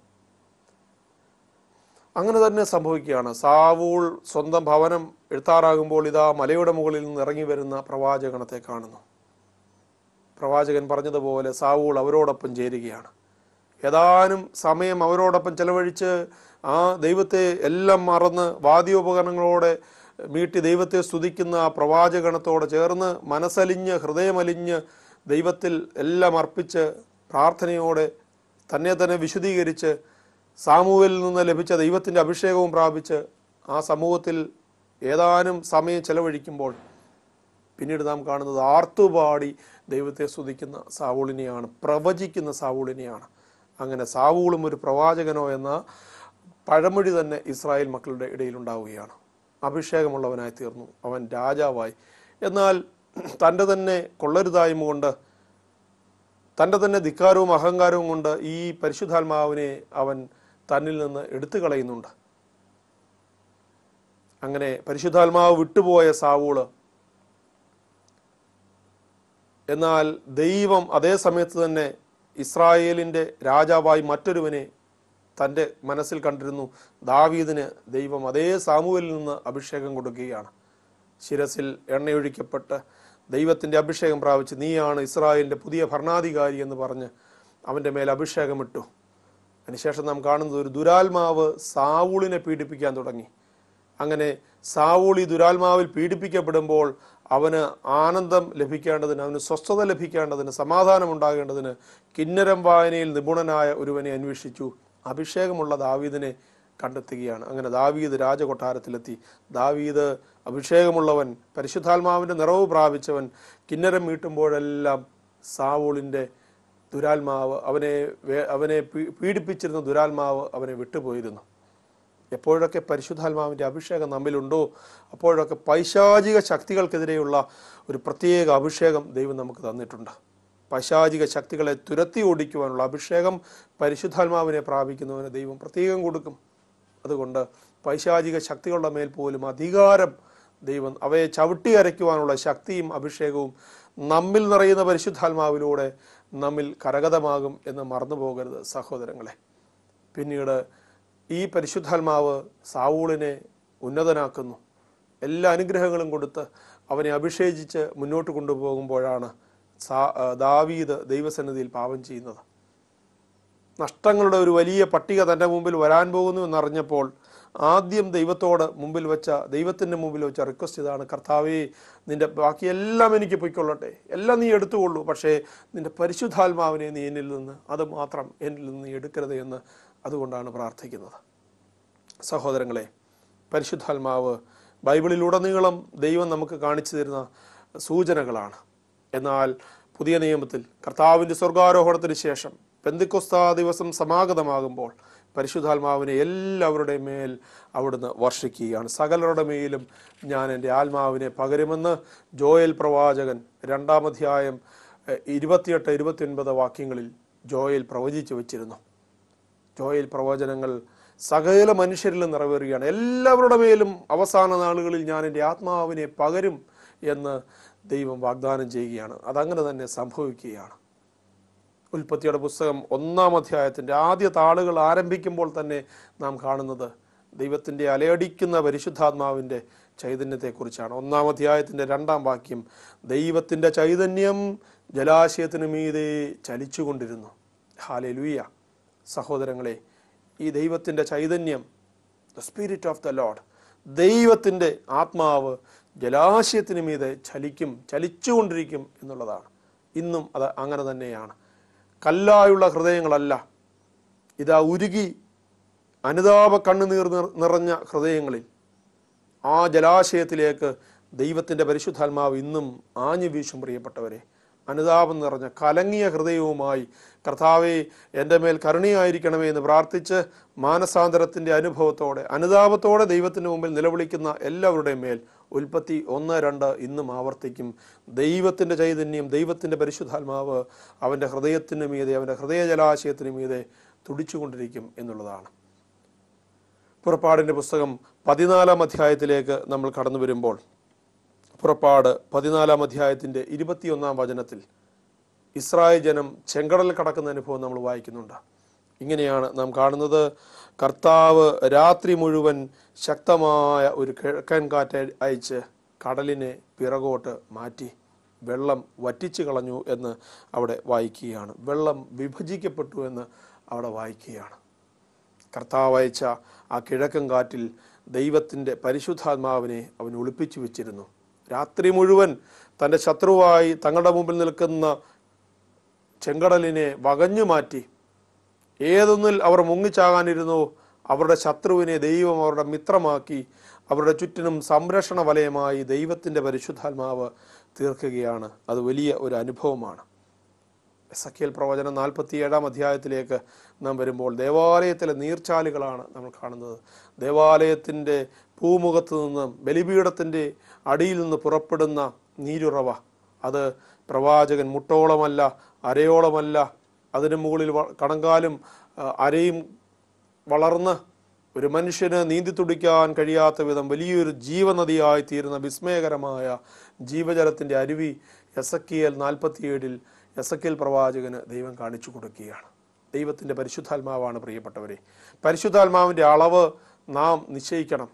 [SPEAKER 3] അങ്ങനെ തന്നെ സംഭവിക്കുകയാണ്. സാവൂൾ സ്വന്തം ഭവനം എഴുത്താറാകുമ്പോൾ ഇതാ മലയുടെ മുകളിൽ നിന്ന് ഇറങ്ങി വരുന്ന പ്രവാചകഗണത്തെ കാണുന്നു. പ്രവാചകൻ പറഞ്ഞതുപോലെ സാവൂൾ അവരോടൊപ്പം ചേരുകയാണ്. ഏതാനും സമയം അവരോടൊപ്പം ചെലവഴിച്ച് ആ ദൈവത്തെ എല്ലാം മറന്ന് വാദ്യോപകരണങ്ങളോടെ മീട്ടി ദൈവത്തെ സ്തുതിക്കുന്ന ആ പ്രവാചകഗണത്തോട് ചേർന്ന് മനസ്സലിഞ്ഞ് ഹൃദയമലിഞ്ഞ് ദൈവത്തിൽ എല്ലാം അർപ്പിച്ച് പ്രാർത്ഥനയോടെ തന്നെ തന്നെ വിശുദ്ധീകരിച്ച് സാമുവേലിൽ നിന്ന് ലഭിച്ച ദൈവത്തിൻ്റെ അഭിഷേകവും പ്രാപിച്ച് ആ സമൂഹത്തിൽ ഏതാനും സമയം ചെലവഴിക്കുമ്പോൾ പിന്നീട് നാം കാണുന്നത് ആർത്തുപാടി ദൈവത്തെ സ്തുതിക്കുന്ന സാവൂളിനെയാണ്, പ്രവചിക്കുന്ന സാവൂളിനെയാണ്. അങ്ങനെ സാവൂളും ഒരു പ്രവാചകനോ എന്ന പഴമൊഴി തന്നെ ഇസ്രായേൽ മക്കളുടെ ഇടയിലുണ്ടാവുകയാണ്. അഭിഷേകമുള്ളവനായി തീർന്നു, അവൻ രാജാവായി. എന്നാൽ തൻ്റെ തന്നെ കൊള്ളരുതായ്മ കൊണ്ട്, തൻ്റെ തന്നെ ധിക്കാരവും അഹങ്കാരവും കൊണ്ട് ഈ പരിശുദ്ധാത്മാവിനെ അവൻ തന്നിൽ നിന്ന് എടുത്തു കളയുന്നുണ്ട്. അങ്ങനെ പരിശുദ്ധാത്മാവ് വിട്ടുപോയ സാവൂള് എന്നാൽ ദൈവം അതേ സമയത്ത് തന്നെ ഇസ്രായേലിൻ്റെ രാജാവായി മറ്റൊരുവനെ തൻ്റെ മനസ്സിൽ കണ്ടിരുന്നു. ദാവീദിന് ദൈവം അതേ സാമുവേലിൽ നിന്ന് അഭിഷേകം കൊടുക്കുകയാണ്. ശിരസിൽ എണ്ണയൊഴിക്കപ്പെട്ട് ദൈവത്തിൻ്റെ അഭിഷേകം പ്രാപിച്ച് നീയാണ് ഇസ്രായേലിൻ്റെ പുതിയ ഭരണാധികാരി എന്ന് പറഞ്ഞ് അവൻ്റെ മേൽ അഭിഷേകമിട്ടു. അതിനുശേഷം നാം കാണുന്നത് ഒരു ദുരാത്മാവ് സാവൂളിനെ പീഡിപ്പിക്കാൻ തുടങ്ങി. അങ്ങനെ സാവൂൾ ഈ ദുരാത്മാവിൽ പീഡിപ്പിക്കപ്പെടുമ്പോൾ അവന് ആനന്ദം ലഭിക്കേണ്ടതിന്, അവന് സ്വസ്ഥത ലഭിക്കേണ്ടതിന്, സമാധാനം ഉണ്ടാകേണ്ടതിന് കിന്നരം വായനയിൽ നിപുണനായ ഒരുവനെ അന്വേഷിച്ചു. അഭിഷേകമുള്ള ദാവീദിനെ കണ്ടെത്തുകയാണ്. അങ്ങനെ ദാവീദ് രാജകൊട്ടാരത്തിലെത്തി. ദാവീദ് അഭിഷേകമുള്ളവൻ, പരിശുദ്ധാത്മാവിൻ്റെ നിറവ് പ്രാപിച്ചവൻ. കിന്നരം മീട്ടുമ്പോഴെല്ലാം സാവൂളിൻ്റെ ദുരാത്മാവ് അവനെ അവനെ പീഡിപ്പിച്ചിരുന്ന ദുരാത്മാവ് അവനെ വിട്ടുപോയിരുന്നു. എപ്പോഴൊക്കെ പരിശുദ്ധാത്മാവിൻ്റെ അഭിഷേകം നമ്മിലുണ്ടോ അപ്പോഴൊക്കെ പൈശാചിക ശക്തികൾക്കെതിരെയുള്ള ഒരു പ്രത്യേക അഭിഷേകം ദൈവം നമുക്ക് തന്നിട്ടുണ്ട്. പൈശാചിക ശക്തികളെ തുരത്തി ഓടിക്കുവാനുള്ള അഭിഷേകം പരിശുദ്ധാത്മാവിനെ പ്രാപിക്കുന്നവന് ദൈവം പ്രത്യേകം കൊടുക്കും. അതുകൊണ്ട് പൈശാചിക ശക്തികളുടെ മേൽ പോലും അധികാരം ദൈവം, അവയെ ചവിട്ടി അരയ്ക്കുവാനുള്ള ശക്തിയും അഭിഷേകവും നമ്മിൽ നിറയുന്ന പരിശുദ്ധാത്മാവിലൂടെ നമ്മിൽ കരഗതമാകും എന്ന് മറന്നു പോകരുത് സഹോദരങ്ങളെ. പിന്നീട് ഈ പരിശുദ്ധാത്മാവ് സാവൂളിനെ ഉന്നതനാക്കുന്നു. എല്ലാ അനുഗ്രഹങ്ങളും കൊടുത്ത് അവനെ അഭിഷേചിച്ച് മുന്നോട്ട് കൊണ്ടുപോകുമ്പോഴാണ് സാ ദാവീദ് ദൈവസന്നിധിയിൽ പാപം ചെയ്യുന്നത്. നഷ്ടങ്ങളുടെ ഒരു വലിയ പട്ടിക തൻ്റെ മുമ്പിൽ വരാൻ പോകുന്നു എന്നറിഞ്ഞപ്പോൾ ആദ്യം ദൈവത്തോട് മുമ്പിൽ വെച്ച ദൈവത്തിൻ്റെ മുമ്പിൽ വെച്ച റിക്വസ്റ്റ് ഇതാണ്: കർത്താവേ, നിൻ്റെ ബാക്കിയെല്ലാം എനിക്ക് പൊയ്ക്കൊള്ളട്ടെ, എല്ലാം നീ എടുത്തുകൊള്ളൂ, പക്ഷേ നിൻ്റെ പരിശുദ്ധാത്മാവിനെ നീ എന്നിൽ നിന്ന് അത് മാത്രം എന്നിൽ നിന്ന് നീ എടുക്കരുത് എന്ന് അതുകൊണ്ടാണ് പ്രാർത്ഥിക്കുന്നത്. സഹോദരങ്ങളെ, പരിശുദ്ധാത്മാവ് ബൈബിളിലുടനീളം ദൈവം നമുക്ക് കാണിച്ചു തരുന്ന സൂചനകളാണ്. എന്നാൽ പുതിയ നിയമത്തിൽ കർത്താവിൻ്റെ സ്വർഗാരോഹണത്തിന് ശേഷം പെന്തക്കോസ്താ ദിവസം സമാഗതമാകുമ്പോൾ പരിശുദ്ധാത്മാവിനെ എല്ലാവരുടെ മേൽ അവിടുന്ന് വർഷിക്കുകയാണ്. സകലരുടെ മേലും ഞാൻ എൻ്റെ ആത്മാവിനെ പകരുമെന്ന് ജോയേൽ പ്രവാചകൻ രണ്ടാം അധ്യായം ഇരുപത്തിയെട്ട് ഇരുപത്തി ഒൻപത് വാക്യങ്ങളിൽ ജോയേൽ പ്രവചിച്ചു വച്ചിരുന്നു. ജോയേൽ പ്രവചനങ്ങൾ സകല മനുഷ്യരിലും നിറവേറുകയാണ്. എല്ലാവരുടെ മേലും അവസാന നാളുകളിൽ ഞാൻ എൻ്റെ ആത്മാവിനെ പകരും എന്ന് ദൈവം വാഗ്ദാനം ചെയ്യുകയാണ്. അതങ്ങനെ തന്നെ സംഭവിക്കുകയാണ്. ഉൽപ്പത്തിയുടെ പുസ്തകം ഒന്നാം അധ്യായത്തിൻ്റെ ആദ്യ താളുകൾ ആരംഭിക്കുമ്പോൾ തന്നെ നാം കാണുന്നത് ദൈവത്തിൻ്റെ അലയടിക്കുന്ന പരിശുദ്ധാത്മാവിൻ്റെ ചൈതന്യത്തെക്കുറിച്ചാണ്. ഒന്നാം അധ്യായത്തിൻ്റെ രണ്ടാം വാക്യം: ദൈവത്തിൻ്റെ ചൈതന്യം ജലാശയത്തിന് മീതെ ചലിച്ചുകൊണ്ടിരുന്നു. ഹല്ലേലൂയ. സഹോദരങ്ങളെ, ഈ ദൈവത്തിൻ്റെ ചൈതന്യം, the spirit of the Lord, ദൈവത്തിൻ്റെ ആത്മാവ് ജലാശയത്തിന് മീതെ ചലിക്കും, ചലിച്ചുകൊണ്ടിരിക്കും എന്നുള്ളതാണ്. ഇന്നും അത് അങ്ങനെ തന്നെയാണ്. കല്ലായുള്ള ഹൃദയങ്ങളല്ല, ഇതാ ഉരുകി അനുതാപ കണ്ണുനീർ നിറഞ്ഞ ഹൃദയങ്ങളിൽ ആ ജലാശയത്തിലേക്ക് ദൈവത്തിൻ്റെ പരിശുദ്ധാത്മാവ് ഇന്നും ആഞ്ഞു വീശും. പ്രിയപ്പെട്ടവരെ, അനുതാപം നിറഞ്ഞ കലങ്ങിയ ഹൃദയവുമായി കർത്താവേ എൻ്റെ മേൽ കരുണയായിരിക്കണമേ എന്ന് പ്രാർത്ഥിച്ച് മാനസാന്തരത്തിൻ്റെ അനുഭവത്തോടെ അനുതാപത്തോടെ ദൈവത്തിൻ്റെ മുമ്പിൽ നിലവിളിക്കുന്ന എല്ലാവരുടെയും മേൽ ഉൽപ്പത്തി ഒന്ന് രണ്ട് ഇന്നും ആവർത്തിക്കും. ദൈവത്തിൻ്റെ ചൈതന്യം, ദൈവത്തിൻ്റെ പരിശുദ്ധാത്മാവ് അവൻ്റെ ഹൃദയത്തിന് മീതെ, അവൻ്റെ ഹൃദയ ജലാശയത്തിന് മീതെ തുടിച്ചുകൊണ്ടിരിക്കും എന്നുള്ളതാണ്. പുറപ്പാടിൻ്റെ പുസ്തകം പതിനാലാം അധ്യായത്തിലേക്ക് നമ്മൾ കടന്നു വരുമ്പോൾ പുറപ്പാട് പതിനാലാം അധ്യായത്തിൻ്റെ ഇരുപത്തിയൊന്നാം വചനത്തിൽ ഇസ്രായേൽ ജനം ചെങ്കടൽ കടക്കുന്ന അനുഭവം നമ്മൾ വായിക്കുന്നുണ്ട്. ഇങ്ങനെയാണ് നാം കാണുന്നത്: കർത്താവ് രാത്രി മുഴുവൻ ശക്തമായ ഒരു കിഴക്കൻ കാറ്റ് അയച്ച് കടലിനെ പിറകോട്ട് മാറ്റി വെള്ളം വറ്റിച്ചു കളഞ്ഞു എന്ന് അവിടെ വായിക്കുകയാണ്. വെള്ളം വിഭജിക്കപ്പെട്ടു എന്ന് അവിടെ വായിക്കുകയാണ്. കർത്താവ് അയച്ച ആ കിഴക്കൻ കാറ്റിൽ ദൈവത്തിൻ്റെ പരിശുദ്ധാത്മാവിനെ അവൻ ഒളിപ്പിച്ചു വെച്ചിരുന്നു. രാത്രി മുഴുവൻ തൻ്റെ ശത്രുവായി തങ്ങളുടെ മുമ്പിൽ നിൽക്കുന്ന ചെങ്കടലിനെ വകഞ്ഞു മാറ്റി ഏതൊന്നിൽ അവർ മുങ്ങിച്ചാകാനിരുന്നോ അവരുടെ ശത്രുവിനെ ദൈവം അവരുടെ മിത്രമാക്കി അവരുടെ ചുറ്റിനും സംരക്ഷണ വലയമായി ദൈവത്തിൻ്റെ പരിശുദ്ധാത്മാവ് തീർക്കുകയാണ്. അത് വലിയ ഒരു അനുഭവമാണ്. എസെക്കിയേൽ പ്രവചനം നാൽപ്പത്തി ഏഴാം അധ്യായത്തിലേക്ക് നാം വരുമ്പോൾ ദേവാലയത്തിലെ നീർച്ചാലുകളാണ് നമ്മൾ കാണുന്നത്. ദേവാലയത്തിൻ്റെ പൂമുഖത്ത് നിന്നും ബലിപീഠത്തിൻ്റെ അടിയിൽ നിന്ന് പുറപ്പെടുന്ന നീരുറവ, അത് പ്രവാചകൻ മുട്ടോളമല്ല, അരയോളമല്ല, അതിന് മുകളിൽ കണങ്കാലും അരയും വളർന്ന് ഒരു മനുഷ്യന് നീന്തി തുടിക്കാൻ കഴിയാത്ത വിധം വലിയൊരു ജീവനദിയായി തീരുന്ന വിസ്മയകരമായ ജീവജലത്തിൻ്റെ അരുവി എസെക്കിയേൽ നാൽപ്പത്തിയേഴിൽ എസെക്കിയേൽ പ്രവാചകന് ദൈവം കാണിച്ചു കൊടുക്കുകയാണ്. ദൈവത്തിൻ്റെ പരിശുദ്ധാത്മാവാണ് പ്രിയപ്പെട്ടവരെ. പരിശുദ്ധാത്മാവിൻ്റെ അളവ് നാം നിശ്ചയിക്കണം.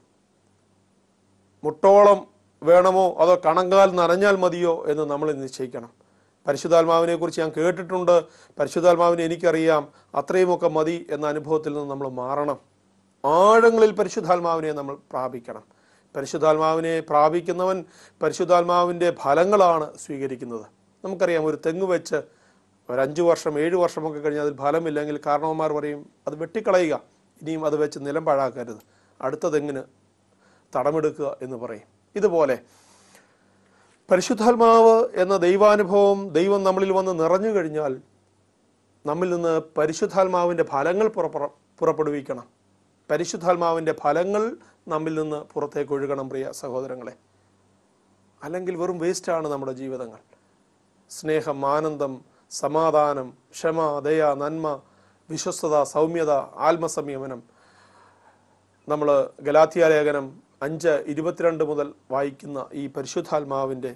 [SPEAKER 3] മുട്ടോളം വേണമോ അതോ കണങ്കാൽ നനഞ്ഞാൽ മതിയോ എന്ന് നമ്മൾ നിശ്ചയിക്കണം. പരിശുദ്ധാത്മാവിനെ കുറിച്ച് ഞാൻ കേട്ടിട്ടുണ്ട്, പരിശുദ്ധാത്മാവിനെ എനിക്കറിയാം, അത്രയുമൊക്കെ മതി എന്ന അനുഭവത്തിൽ നിന്ന് നമ്മൾ മാറണം. ആഴങ്ങളിൽ പരിശുദ്ധാത്മാവിനെ നമ്മൾ പ്രാപിക്കണം. പരിശുദ്ധാത്മാവിനെ പ്രാപിക്കുന്നവൻ പരിശുദ്ധാത്മാവിൻ്റെ ഫലങ്ങളാണ് സ്വീകരിക്കുന്നത്. നമുക്കറിയാം, ഒരു തെങ്ങ് വെച്ച് ഒരു അഞ്ച് വർഷം ഏഴ് വർഷമൊക്കെ കഴിഞ്ഞ് അതിൽ ഫലമില്ലെങ്കിൽ കാരണവന്മാർ പറയും അത് വെട്ടിക്കളയുക, ഇനിയും അത് വെച്ച് നിലം പാഴാക്കരുത്, അടുത്ത തെങ്ങിന് തടമെടുക്കുക എന്ന് പറയും. ഇതുപോലെ പരിശുദ്ധാത്മാവ് എന്ന ദൈവാനുഭവം ദൈവം നമ്മളിൽ വന്ന് നിറഞ്ഞു കഴിഞ്ഞാൽ നമ്മിൽ നിന്ന് പരിശുദ്ധാത്മാവിൻ്റെ ഫലങ്ങൾ പുറപ്പുറ പുറപ്പെടുവിക്കണം. പരിശുദ്ധാത്മാവിൻ്റെ ഫലങ്ങൾ നമ്മിൽ നിന്ന് പുറത്തേക്ക് ഒഴുകണം പ്രിയ സഹോദരങ്ങളെ. അല്ലെങ്കിൽ വെറും വേസ്റ്റാണ് നമ്മുടെ ജീവിതങ്ങൾ. സ്നേഹം, ആനന്ദം, സമാധാനം, ക്ഷമ, ദയ, നന്മ, വിശ്വസ്തത, സൗമ്യത, ആത്മസംയമനം. നമ്മൾ ഗലാത്യ ലേഖനം അഞ്ച് ഇരുപത്തിരണ്ട് മുതൽ വായിക്കുന്ന ഈ പരിശുദ്ധാത്മാവിൻ്റെ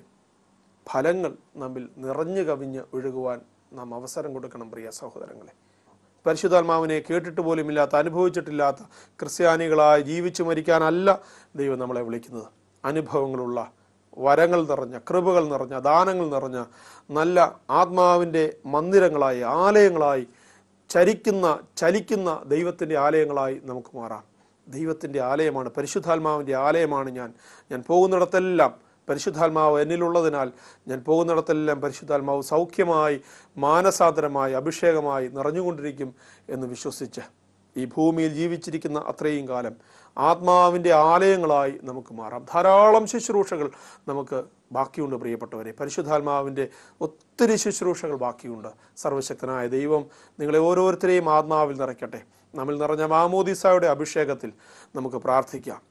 [SPEAKER 3] ഫലങ്ങൾ നമ്മിൽ നിറഞ്ഞു കവിഞ്ഞ് ഒഴുകുവാൻ നാം അവസരം കൊടുക്കണം പ്രിയ സഹോദരങ്ങളെ. പരിശുദ്ധാത്മാവിനെ കേട്ടിട്ട് പോലുമില്ലാത്ത, അനുഭവിച്ചിട്ടില്ലാത്ത ക്രിസ്ത്യാനികളായി ജീവിച്ചു മരിക്കാനല്ല ദൈവം നമ്മളെ വിളിക്കുന്നത്. അനുഭവങ്ങളുള്ള, വരങ്ങൾ നിറഞ്ഞ, കൃപകൾ നിറഞ്ഞ, ദാനങ്ങൾ നിറഞ്ഞ നല്ല ആത്മാവിൻ്റെ മന്ദിരങ്ങളായി, ആലയങ്ങളായി, ചരിക്കുന്ന ചലിക്കുന്ന ദൈവത്തിൻ്റെ ആലയങ്ങളായി നമുക്ക് മാറാം. ദൈവത്തിൻ്റെ ആലയമാണ്, പരിശുദ്ധാത്മാവിൻ്റെ ആലയമാണ് ഞാൻ. ഞാൻ പോകുന്നിടത്തെല്ലാം പരിശുദ്ധാത്മാവ് എന്നിലുള്ളതിനാൽ ഞാൻ പോകുന്നിടത്തെല്ലാം പരിശുദ്ധാത്മാവ് സൗഖ്യമായി, മാനസാന്തരമായി, അഭിഷേകമായി നിറഞ്ഞുകൊണ്ടിരിക്കും എന്ന് വിശ്വസിച്ച് ഈ ഭൂമിയിൽ ജീവിച്ചിരിക്കുന്ന അത്രയും കാലം ആത്മാവിൻ്റെ ആലയങ്ങളായി നമുക്ക് മാറാം. ധാരാളം ശുശ്രൂഷകൾ നമുക്ക് ബാക്കിയുണ്ട് പ്രിയപ്പെട്ടവരെ. പരിശുദ്ധാത്മാവിൻ്റെ ഒത്തിരി ശുശ്രൂഷകൾ ബാക്കിയുണ്ട്. സർവശക്തനായ ദൈവം നിങ്ങളെ ഓരോരുത്തരെയും ആത്മാവിൽ നിറയ്ക്കട്ടെ. നമ്മിൽ നിറഞ്ഞ മാമോദീസായുടെ അഭിഷേകത്തിൽ നമുക്ക് പ്രാർത്ഥിക്കാം.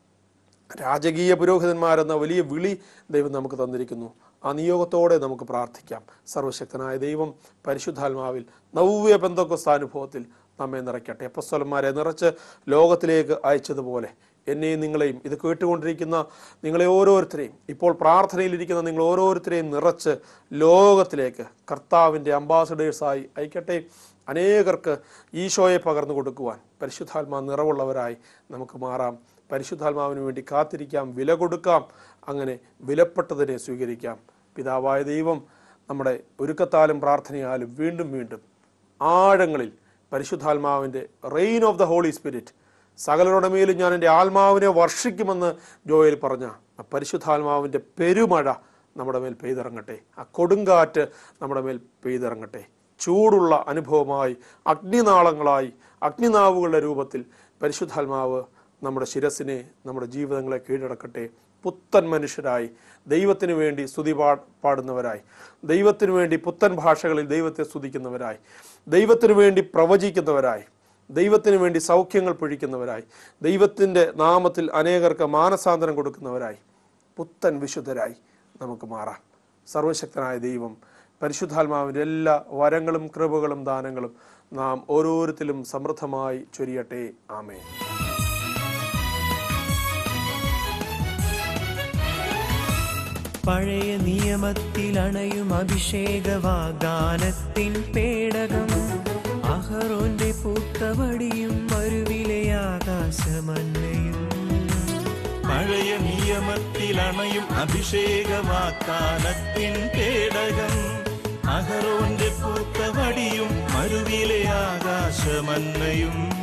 [SPEAKER 3] രാജകീയ പുരോഹിതന്മാരെന്ന വലിയ വിളി ദൈവം നമുക്ക് തന്നിരിക്കുന്നു. ആ നിയോഗത്തോടെ നമുക്ക് പ്രാർത്ഥിക്കാം. സർവശക്തനായ ദൈവം പരിശുദ്ധാത്മാവിൽ നവ്യ പെന്തക്കോസ്താനുഭവത്തിൽ നമ്മെ നിറയ്ക്കട്ടെ. അപ്പോസ്തലന്മാരെ നിറച്ച് ലോകത്തിലേക്ക് അയച്ചതുപോലെ എന്നെയും നിങ്ങളെയും, ഇത് കേട്ടുകൊണ്ടിരിക്കുന്ന നിങ്ങളെ ഓരോരുത്തരെയും, ഇപ്പോൾ പ്രാർത്ഥനയിലിരിക്കുന്ന നിങ്ങൾ ഓരോരുത്തരെയും നിറച്ച് ലോകത്തിലേക്ക് കർത്താവിൻ്റെ അംബാസഡേഴ്സായി അയക്കട്ടെ. അനേകർക്ക് ഈശോയെ പകർന്നു കൊടുക്കുവാൻ പരിശുദ്ധാത്മാ നിറവുള്ളവരായി നമുക്ക് മാറാം. പരിശുദ്ധാത്മാവിന് വേണ്ടി കാത്തിരിക്കാം, വില കൊടുക്കാം, അങ്ങനെ വിലപ്പെട്ടതിനെ സ്വീകരിക്കാം. പിതാവായ ദൈവം നമ്മുടെ ഒരുക്കത്താലും പ്രാർത്ഥനയാലും വീണ്ടും വീണ്ടും ആഴങ്ങളിൽ പരിശുദ്ധാത്മാവിൻ്റെ rain of the Holy Spirit, സകലരുടെ മേലും ഞാൻ എൻ്റെ ആത്മാവിനെ വർഷിക്കുമെന്ന് ജോയൽ പറഞ്ഞ ആ പരിശുദ്ധാത്മാവിൻ്റെ പെരുമഴ നമ്മുടെ മേൽ പെയ്തിറങ്ങട്ടെ. ആ കൊടുങ്കാറ്റ് നമ്മുടെ മേൽ പെയ്തിറങ്ങട്ടെ. ചൂടുള്ള അനുഭവമായി, അഗ്നിനാളങ്ങളായി, അഗ്നിനാവുകളുടെ രൂപത്തിൽ പരിശുദ്ധാത്മാവ് നമ്മുടെ ശിരസിനെ, നമ്മുടെ ജീവിതങ്ങളെ കീഴടക്കട്ടെ. പുത്തൻ മനുഷ്യരായി, ദൈവത്തിന് വേണ്ടി സ്തുതി പാ പാടുന്നവരായി, ദൈവത്തിന് വേണ്ടി പുത്തൻ ഭാഷകളിൽ ദൈവത്തെ സ്തുതിക്കുന്നവരായി, ദൈവത്തിന് വേണ്ടി പ്രവചിക്കുന്നവരായി, ദൈവത്തിന് വേണ്ടി സൗഖ്യങ്ങൾ പൊഴിക്കുന്നവരായി, ദൈവത്തിൻ്റെ നാമത്തിൽ അനേകർക്ക് മാനസാന്തരം കൊടുക്കുന്നവരായി, പുത്തൻ വിശുദ്ധരായി നമുക്ക് മാറാം. സർവശക്തനായ ദൈവം പരിശുദ്ധാത്മാവിൻ്റെ എല്ലാ വരങ്ങളും കൃപകളും ദാനങ്ങളും നാം ഓരോരുത്തരും സമൃദ്ധമായി ചൊരിയട്ടെ. ആമേൻ.
[SPEAKER 2] പഴയ നിയമത്തിൽ അണയും അഭിഷേക വാഗ്ദാനത്തിൻ പേടകം, അഹറോന്റെ പൂത്തവടിയും മരുവിലെ ആകാശമന്നയും.
[SPEAKER 1] പഴയ നിയമത്തിൽ അണയും അഭിഷേക വാഗ്ദാനത്തിൻ പേടകം, അഹറോന്റെ പൂത്തവടിയും മരുവിലെ ആകാശമന്നയും.